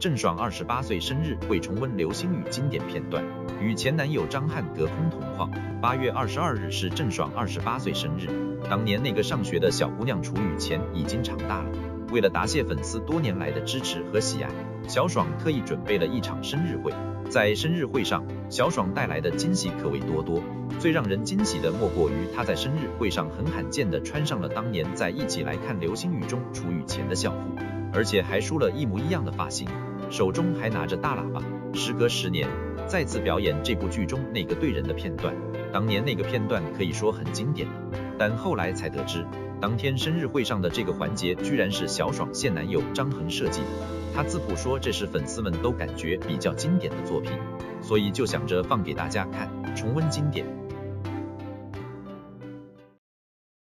郑爽28岁生日会重温流星雨经典片段，与前男友张翰隔空同框。8月22日是郑爽28岁生日，当年那个上学的小姑娘楚雨前已经长大了。为了答谢粉丝多年来的支持和喜爱，小爽特意准备了一场生日会。在生日会上，小爽带来的惊喜可谓多多。最让人惊喜的莫过于她在生日会上很罕见地穿上了当年在一起来看流星雨中楚雨前的校服，而且还梳了一模一样的发型，手中还拿着大喇叭。时隔10年，再次表演这部剧中那个对人的片段。当年那个片段可以说很经典了，但后来才得知，当天生日会上的这个环节居然是小爽现男友张恒设计的。他自曝说这是粉丝们都感觉比较经典的作品，所以就想着放给大家看，重温经典。